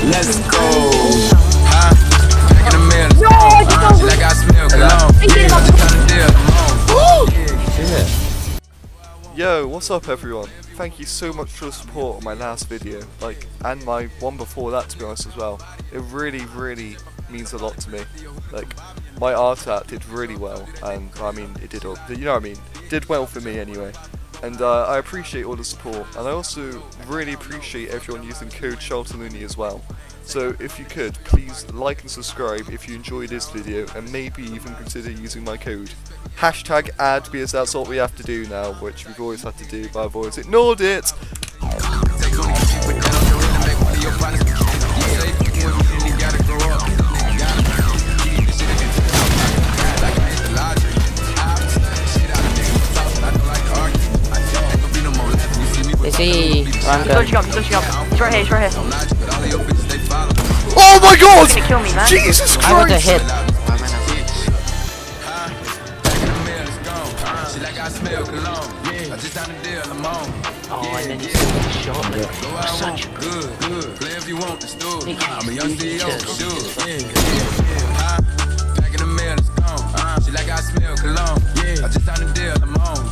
Let's go. Taking a meal. No, I just don't. Like I smell cologne. Yeah, I'm just trying to deal. Yo, what's up everyone? Thank you so much for the support on my last video, and my one before that, to be honest as well. It really means a lot to me. My art did really well, and I mean, it did all, you know what I mean? Did well for me anyway. And I appreciate all the support, and I also really appreciate everyone using code CharltonLooney as well. So if you could, please like and subscribe if you enjoyed this video, and maybe even consider using my code. Hashtag ad, because that's what we have to do now, which we've always had to do, but I've always ignored it. Is he? He's touching up. He's right here. Oh my god! He's gonna kill me, man. Jesus Christ! I want to hit. Oh, and then you see the shot. Such good. Play if you want the stool. I'm a young CEO. Packing a meal, it's gone. She like I smell cologne. I just signed a deal, I'm on.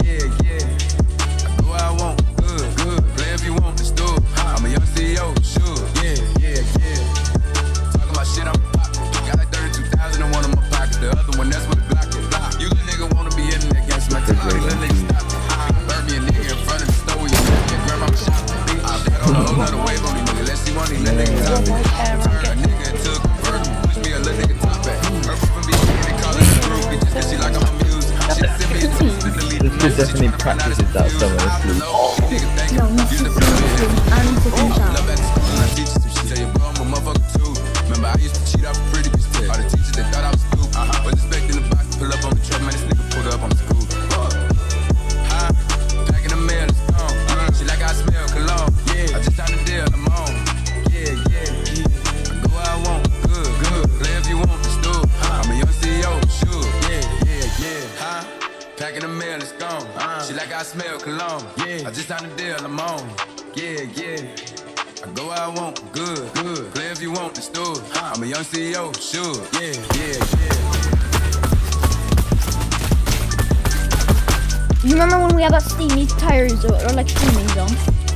I go where I want. Good. Play if you want the stool. I'm a young CEO. Sure. Talking about shit, I'm poppin'. Got like 32,000 in one of my pockets. The other one, that's what the block is. You little nigga wanna be in there against my time. Little nigga stop it. Burn me a nigga in front of the store. You nigga grab my shot. I've got on a whole nother wave on these niggas. Let's see one of these little niggas top it. Turn a nigga into a convertible. Push me a little nigga top back. Her from beginning, they call it a group. Bitch, that she like I'm a music. She sent me a text to delete. This definitely practices that somewhere asleep. No, not to finish him. I need to finish out. Love at the school and I teach some shit. Say your bro, I'm a motherfucker too. Remember I used to cheat off a pretty bitch. All the teachers, they thought I was stupid. Was expecting the box to pull up on the truck. Man, this nigga pulled up on the school. Packing a meal, it's gone. She like I smell cologne. I just signed a deal, I'm on. I go where I want. Good. Play if you want the stool. I'm a young CEO, sure. Packing a meal, it's gone. She like I smell cologne. I just signed a deal, I'm on. I go where I want. Good. Play if you want the stool. I'm a young CEO, sure. You remember when we had that steamy tires or like steaming zone?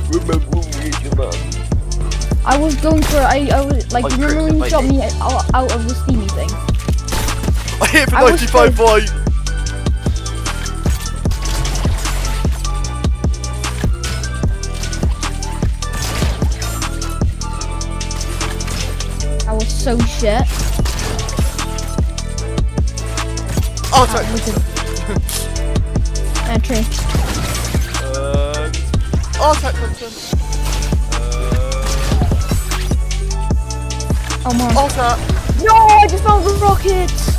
I was going for I was like, you remember when you shot me out of the steamy thing? I hit for 95 point! I was so shit. Oh, sorry. Tree. Attack Thompson. Oh man. Attack. No, I just found the rockets.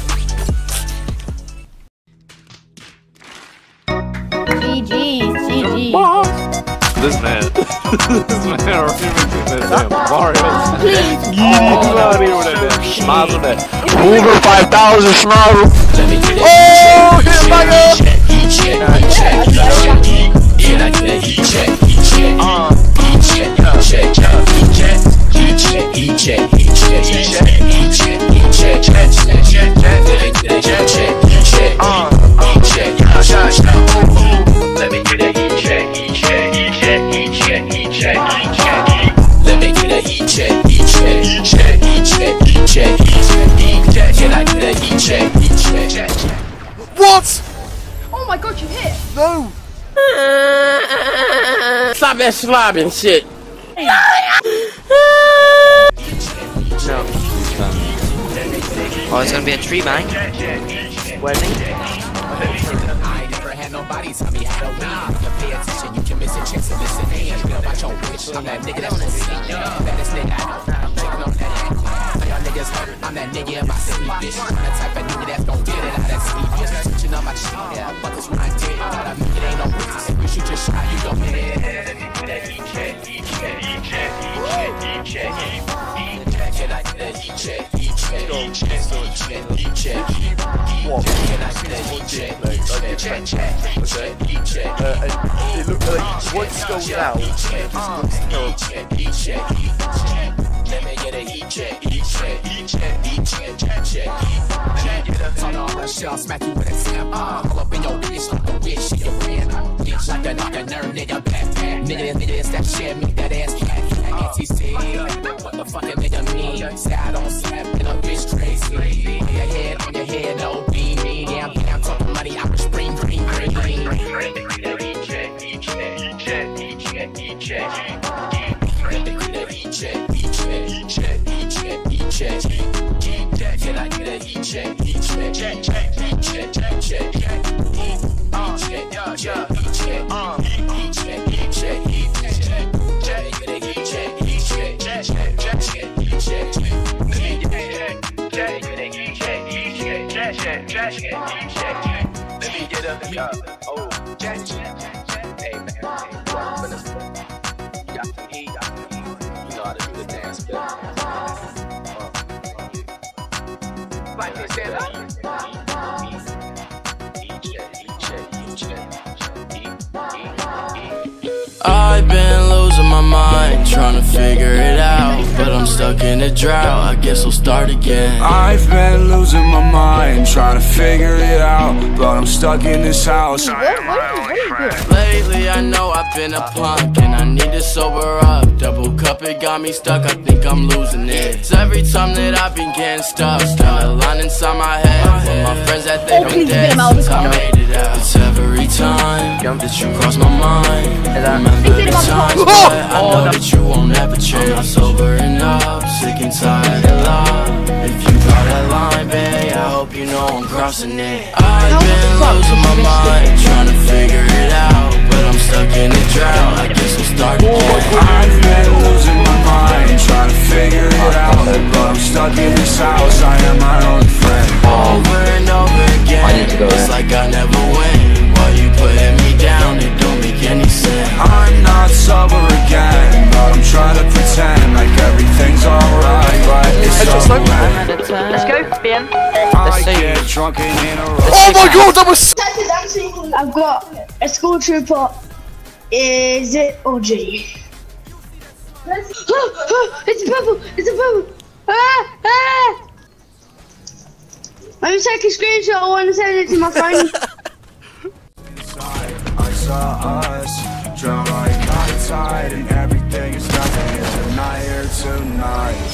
GG. This man already making that damn Mario. Please. Get out of here with that damn schnozzle, that Hoover 5000 schnozzle. Oh, hit banger! Let me get a heat check. Can I get a heat check? What? Oh my god, you hit. No! Stop that slobbing shit. Oh, it's gonna be a tree bang. Wedding. I ain't never had nobody tell me how to win. Pay attention, you can miss a chance to listen. Ain't about your bitch. I'm that nigga that's gonna see. Baddest nigga I know. I'm taking on that ankle. Y'all niggas hurt. I'm that nigga in my city, bitch. I'm the type of nigga that's gon' get it out that speed, bitch. Switching up my shit. Yeah, but this one I did. Gotta make it ain't no business. If you shoot your shot, you gon' get it. Let me get that heat check. Can I get a heat check? What? It looks like once goes out, it just looks terrible. Let me get a heat check, heat check, heat check, heat check, check, check. Let me get a turn on, shit, I'll smack you with a snap. Pull up in your bitch like a bitch, she a friend. Bitch like a nerd, nigga, back. Nigga, it's that shit, make that ass cat. ATC, what the fuck a nigga mean? Say I don't slap in a bitch crazy. Your head on your head, no beanie. Yeah, I'm talking money, I was spring green, green, green. Heat check, heat check, heat check, heat check, heat check. Heat check, heat check, heat check, heat check, heat check. Can I get a heat check, heat check, check, check, heat check, check, check, heat check, heat check, heat check, heat check, heat check. Get a heat check, heat check, check, check, check, check, heat check. Get a heat check, heat check, check, check, check, heat check. Let me get a oh, check, check. Hey man, you got some heat, you know how to do the dance, like they said, I've been losing my mind, trying to figure it out, but I'm stuck in a drought, I guess I'll start again. I've been losing my mind, trying to figure it out, but I'm stuck in this house. Lately I know I've been a punk and I need to sober up. Double cup, it got me stuck, I think I'm losing it. It's every time that I've been getting stuck, got a line inside my head with my friends that they've been dead since I made it out. It's every time that you cross my mind, remember the times, but I know that you won't ever change. I'm sobering up, sick and tired of love. If you got that line, babe, I hope you know I'm crossing it. I've been losing my mind, trying to figure it out, but I'm stuck in a drought, I guess I'll start again. I've been losing my mind, trying to figure it out, but I'm stuck in this house, I am my only friend. Over and over again, it's like I never win. While you putting me down, it don't make any sense. I'm not sober again, but I'm trying to pretend like everything's alright, but it's over. Let's go, Ben. I get drunk and in a row. Oh my god, that was I've got a school trooper. Is it OG? It's a purple! It's a purple! Ah! Let me take a screenshot. I want to send it to my friend. I saw us drown like high tide, and everything is nothing. It's a night here tonight.